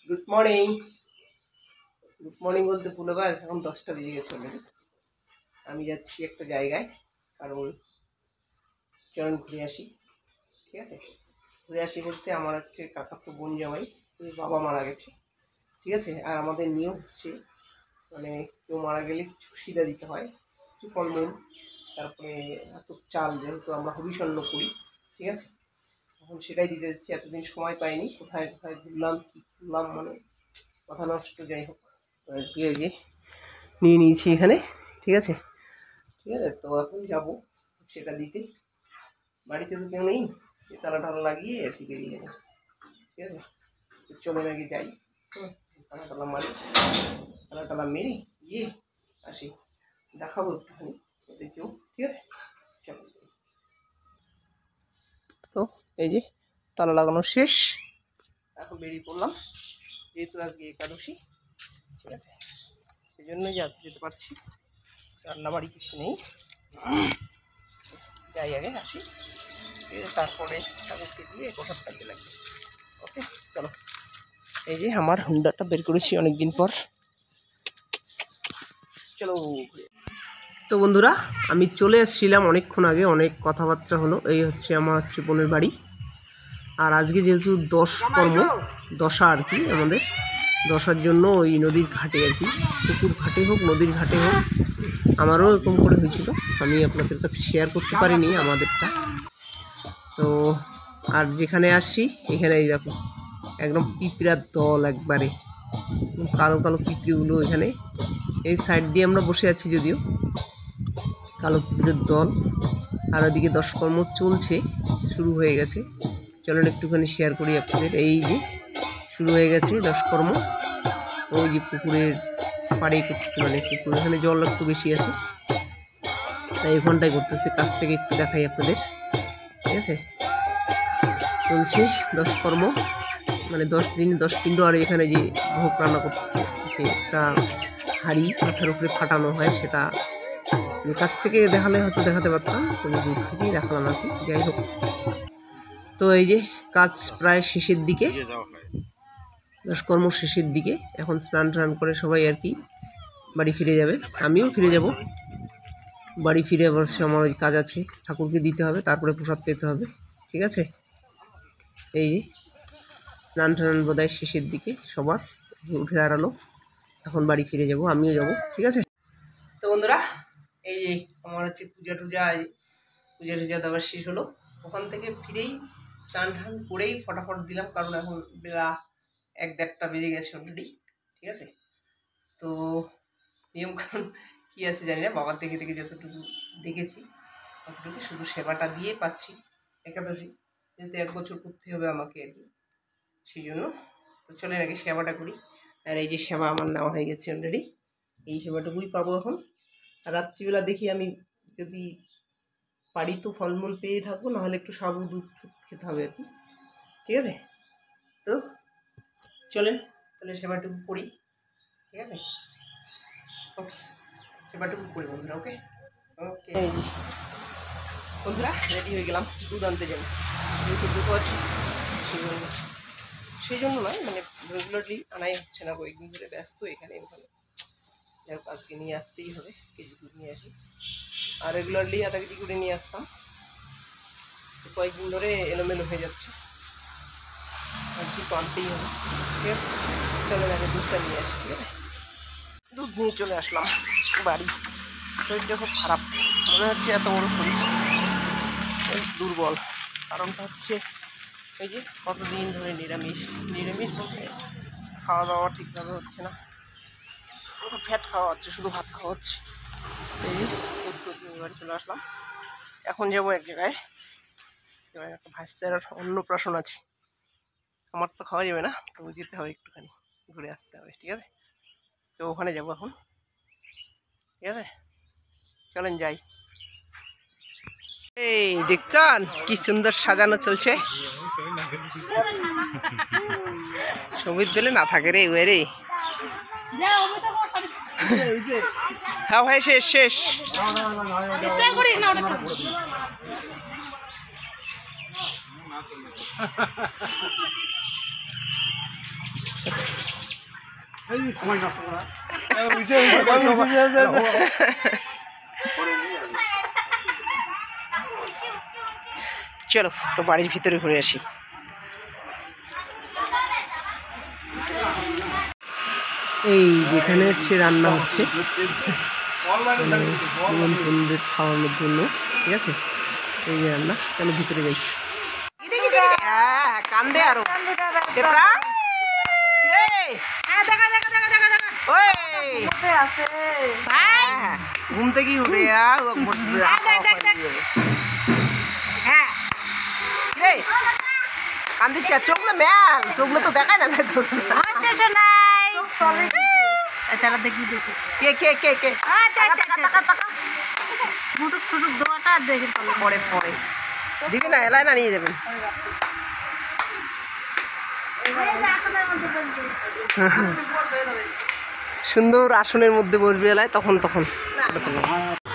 Good morning. Good morning বলতে ভুলে গেল, এখন 10টা বেজে গেছে অলরেডি। আমি যাচ্ছি একটা জায়গায়, কারণ চরণ ঘুরে আসি। ঠিক আছে, ঘুরে আসি বলতে আমার হচ্ছে কাকাতো বোন জামাই, বাবা মারা গেছে। ঠিক আছে, আর আমাদের নিয়ম হচ্ছে মানে কেউ মারা গেলে কিছু সিদা দিতে হয়, কিছু ফলমূল, তারপরে এত চাল, যেহেতু আমরা হবিষণ্ণ করি। ঠিক আছে, এখন সেটাই দিতে যাচ্ছি। এতদিন সময় পাইনি, কোথায় কোথায় ঘুরলাম কী করলাম, মানে কথা নষ্ট। যাই হোক, আজকে নিয়ে নিয়েছি এখানে। ঠিক আছে, ঠিক আছে, তো এখন যাবো সেটা দিতে। বাড়িতে তো কেউ নেই, তালা টালা লাগিয়ে আর কি বেরিয়ে যাবে। ঠিক আছে, চলে নাকি যাই, তালা টালা মারি, তালা টালা মেরি গিয়ে আসি, দেখাবো একটুখানি ওদের কেউ। ঠিক আছে, চলো। তো এই যে তালা লাগানো শেষ, এখন বেরিয়ে পড়লাম, যেহেতু আজকে একাদশী। ঠিক আছে, সেই জন্যই যেতে পারছি, রান্না বাড়ি কিছু নেই। যাই আগে আসি, তারপরে ঠাকুরকে দিয়ে প্রসাদ কাজে লাগবে। ওকে, চলো। এই যে আমার হুন্ডাটা বের করেছি অনেকদিন পর, চলো। তো বন্ধুরা, আমি চলে এসেছিলাম অনেকক্ষণ আগে, অনেক কথাবার্তা হলো। এই হচ্ছে আমার বোনের বাড়ি। আর আজকে যেহেতু দশা আর কি, আমাদের দশার জন্য ওই নদীর ঘাটে আর কি, পুকুর ঘাটে হোক নদীর ঘাটে হোক, আমারও এরকম করে হয়েছিল। আমি আপনাদের কাছে শেয়ার করতে পারিনি আমাদেরটা। তো আর যেখানে আসছি এখানে এই দেখো একদম পিঁপড়ার দল, একবারে কালো কালো পিঁপড়েগুলো এখানে। এই সাইড দিয়ে আমরা বসে আছি, যদিও কালো পিঁপড়ের দল। আর ওদিকে দশকর্ম চলছে, শুরু হয়ে গেছে। চলেন একটুখানি শেয়ার করি আপনাদের। এই যে শুরু হয়ে গেছে দশকর্ম, ওই যে পুকুরের পাড়ে করতেছে, মানে পুকুর এখানে জল একটু বেশি আছে, তাই এই ঘন্টায় করতেছে। কাছ থেকে একটু দেখাই আপনাদের। ঠিক আছে, চলছে দশকর্ম, মানে 10 দিন 10 পিণ্ড। আর এখানে যে ভোগ রান্না করতেছে, সেটা হাঁড়ি মাথার উপরে ফাটানো হয়, সেটা কাছ থেকে দেখালে হয়তো দেখাতে পারতাম, কিন্তু দূর থেকেই দেখালাম আর কি। যাই হোক, তো এই যে কাজ প্রায় শেষের দিকে, দশকর্ম শেষের দিকে। এখন স্নান টান করে সবাই আর কি বাড়ি ফিরে যাবে, আমিও ফিরে যাব বাড়ি। ফিরে আবার আমার ওই কাজ আছে, ঠাকুরকে দিতে হবে, তারপরে প্রসাদ পেতে হবে। ঠিক আছে, এই যে স্নান টান বোধহয় শেষের দিকে সবার উঠে দাঁড়ালো, এখন বাড়ি ফিরে যাব, আমিও যাব। ঠিক আছে, তো বন্ধুরা, এই যে আমার হচ্ছে পূজা টুজা দেওয়ার শেষ হলো। ওখান থেকে ফিরেই স্নান টান করেই ফটাফট দিলাম, কারণ এখন বেলা 1-1:30টা বেজে গেছে অলরেডি। ঠিক আছে, তো নিয়ম কারণ কী আছে জানি না, বাবার দেখে দেখে যতটুকু দেখেছি ততটুকু, শুধু সেবাটা দিয়ে পাচ্ছি। একাদশী যেহেতু 1 বছর করতে হবে আমাকে আর কি, সেই জন্য। তো চলেন আগে সেবাটা করি। আর এই যে সেবা আমার নেওয়া হয়ে গেছে অলরেডি, এই সেবাটুকুই পাবো এখন। আর রাত্রিবেলা দেখি আমি যদি পারি তো ফলমূল পেয়ে থাকবো, নাহলে একটু সাবু দুধ খেতে হবে আর কি। ঠিক আছে, তো চলেন তাহলে সেবাটুকু করি। ঠিক আছে, ওকে, সেবাটুকু করি বন্ধুরা। ওকে ওকে বন্ধুরা, রেডি হয়ে গেলাম, দুধ আনতে যাবো। যেহেতু দুধ আছে সেই জন্য নয়, মানে রেগুলারলি আনাই হচ্ছে না, কয়েকদিন ধরে ব্যস্ত এখানে ওখানে। যাই হোক, আজকে নিয়ে আসতেই হবে, কেজি দুধ নিয়ে আসি। আর রেগুলারলি আধা কেজি করে নিয়ে আসতাম, কয়েকদিন ধরে এলোমেলো হয়ে যাচ্ছে আর কি, আনতেই হবে। ঠিক আছে, চলো আগে দুধটা নিয়ে আসি। ঠিক আছে, দুধ নিয়ে চলে আসলাম বাড়ি। শরীরটা খুব খারাপ, মনে হচ্ছে এত বড় শরীর দুর্বল। কারণটা হচ্ছে এই যে কতদিন ধরে নিরামিষ বলতে খাওয়া দাওয়া ঠিকভাবে হচ্ছে না, ফ্যাট খাওয়া হচ্ছে, শুধু ভাত খাওয়া হচ্ছে। এই যে দুধ নিয়ে বাড়ি চলে আসলাম। এখন যাবো এক জায়গায়, একটা ভাস্তার অন্নপ্রাশন আছে, আমার তো খাওয়া যাবে না, তবু যেতে হবে, একটুখানি ঘুরে আসতে হবে। ঠিক আছে, তো ওখানে যাবো এখন। ঠিক আছে, চলেন যাই। এই দেখছেন কি সুন্দর সাজানো চলছে, সমিত দিলে না থাকে রে রে। হ্যাঁ ভাই, শেষ চলো তো বাড়ির ভিতরে ঘুরে আসি। এই যেখানে হচ্ছে রান্না হচ্ছে নিমন্ত্রণদের খাওয়ানোর জন্য, ঠিক আছে? এই যে রান্না, চলো ভিতরে যাই। কান্দে আরো ঘুম থেকে উঠে কান্দিস কে? চোখলে ম্যাল, চোখলে তো দেখায় না। কে কে কে কে পরে পরে দিবি না, এলাই না নিয়ে যাবেন। সুন্দর আসনের মধ্যে বসবে এলায়, তখন